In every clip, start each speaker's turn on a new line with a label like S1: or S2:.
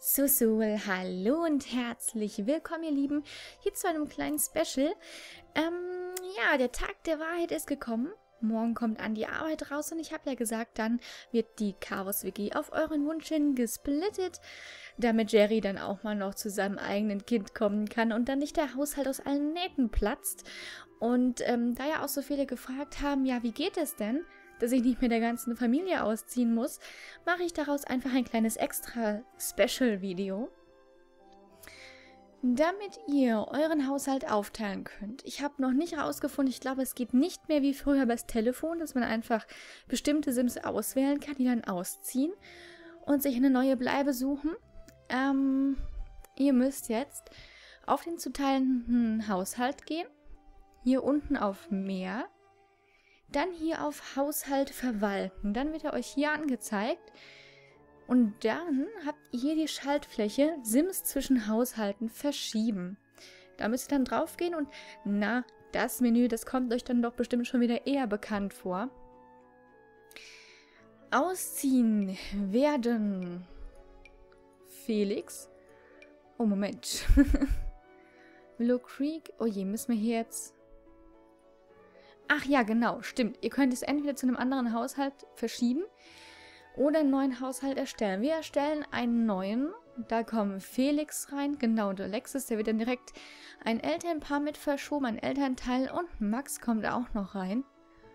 S1: Hallo und herzlich willkommen, ihr Lieben, hier zu einem kleinen Special. Ja, der Tag der Wahrheit ist gekommen. Morgen kommt Andi Arbeit raus und ich habe ja gesagt, dann wird die Chaos-WG auf euren Wunsch hin gesplittet, damit Jerry dann auch mal noch zu seinem eigenen Kind kommen kann und dann nicht der Haushalt aus allen Nähten platzt. Und da ja auch so viele gefragt haben, ja, wie geht es denn, dass ich nicht mit der ganzen Familie ausziehen muss, mache ich daraus einfach ein kleines Extra-Special-Video, damit ihr euren Haushalt aufteilen könnt. Ich habe noch nicht herausgefunden, ich glaube, es geht nicht mehr wie früher übers Telefon, dass man einfach bestimmte Sims auswählen kann, die dann ausziehen und sich eine neue Bleibe suchen. Ihr müsst jetzt auf den zu teilenden Haushalt gehen, hier unten auf Mehr, dann hier auf Haushalt verwalten. Dann wird er euch hier angezeigt. Und dann habt ihr hier die Schaltfläche Sims zwischen Haushalten verschieben. Da müsst ihr dann drauf gehen und na, das Menü, das kommt euch dann doch bestimmt schon wieder eher bekannt vor. Ausziehen werden Felix. Oh, Moment. Willow Creek. Oh je, müssen wir hier jetzt... Ach ja, genau, stimmt. Ihr könnt es entweder zu einem anderen Haushalt verschieben oder einen neuen Haushalt erstellen. Wir erstellen einen neuen. Da kommen Felix rein, genau, und Alexis, der wird dann direkt ein Elternpaar mit verschoben, ein Elternteil, und Max kommt auch noch rein.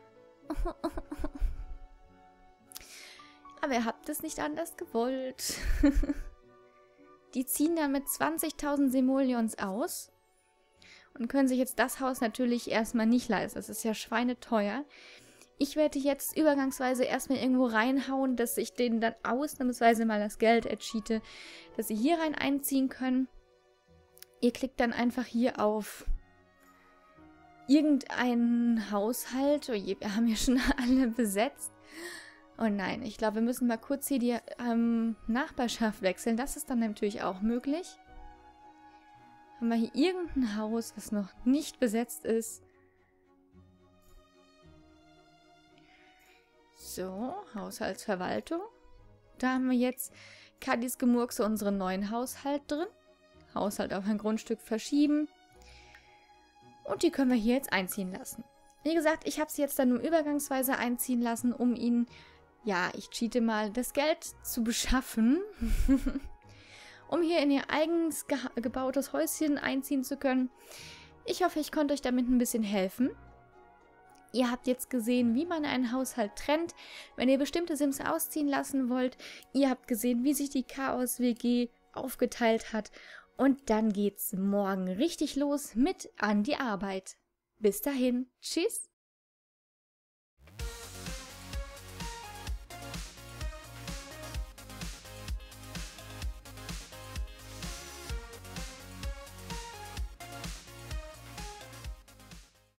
S1: Aber ihr habt es nicht anders gewollt. Die ziehen dann mit 20.000 Simoleons aus. Und können sich jetzt das Haus natürlich erstmal nicht leisten. Das ist ja schweineteuer. Ich werde jetzt übergangsweise erstmal irgendwo reinhauen, dass ich denen dann ausnahmsweise mal das Geld ercheate, dass sie hier rein einziehen können. Ihr klickt dann einfach hier auf irgendeinen Haushalt. Oh je, wir haben ja schon alle besetzt. Oh nein, ich glaube, wir müssen mal kurz hier die Nachbarschaft wechseln. Das ist dann natürlich auch möglich. Haben wir hier irgendein Haus, was noch nicht besetzt ist. So, Haushaltsverwaltung. Da haben wir jetzt Kadis Gemurkse, unseren neuen Haushalt drin. Haushalt auf ein Grundstück verschieben. Und die können wir hier jetzt einziehen lassen. Wie gesagt, ich habe sie jetzt dann nur übergangsweise einziehen lassen, um ihnen, ja, ich cheate mal, das Geld zu beschaffen. Um hier in ihr eigens gebautes Häuschen einziehen zu können. Ich hoffe, ich konnte euch damit ein bisschen helfen. Ihr habt jetzt gesehen, wie man einen Haushalt trennt, wenn ihr bestimmte Sims ausziehen lassen wollt. Ihr habt gesehen, wie sich die Chaos-WG aufgeteilt hat. Und dann geht's morgen richtig los mit an die Arbeit. Bis dahin, tschüss!